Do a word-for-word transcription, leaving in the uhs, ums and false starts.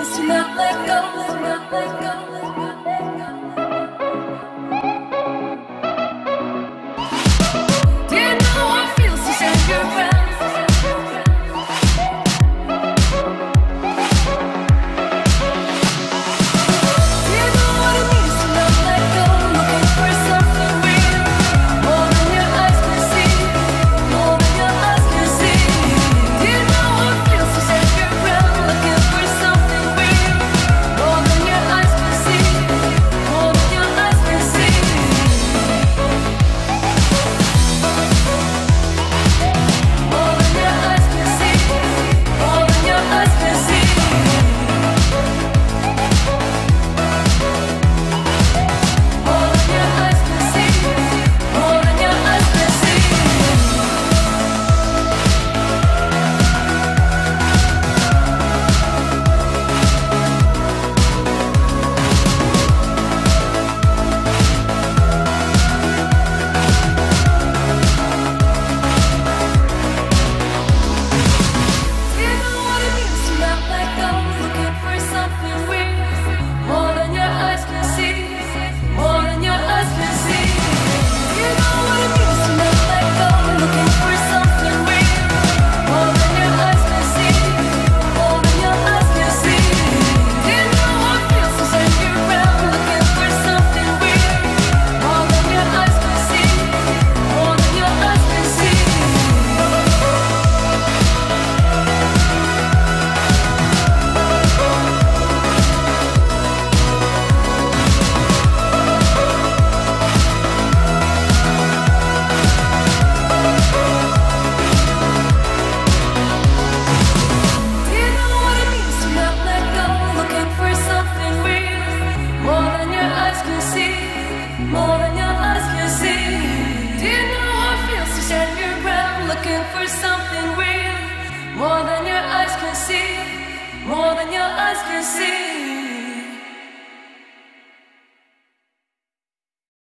means to not let go, not let go. Do you know how it feels to stand your ground? Do you know what it means to not let go? Looking for something real, more than your eyes can see, more than your eyes can see. Do you know how it feels to stand your ground? Looking for something real, more than your eyes can see, more than your eyes can see. More than your eyes can see, more than your eyes can see. More than your eyes can see, more than your eyes can see. Do you know what it means to not let go? Looking for something real, more than your eyes can see, more than your eyes can see. Do you know what it means to not let go? Looking for something real, more than your eyes can see, more than your eyes can see. Do you know how it feels to stand your ground? Looking for something real, more than your eyes can see, more than your eyes can see. Do you know what it means to not let go? Looking for something real, more than your eyes can see, more than your eyes can see. Do you know how it feels to stand your ground? Looking for something real, more than your eyes can see, more than your eyes can see.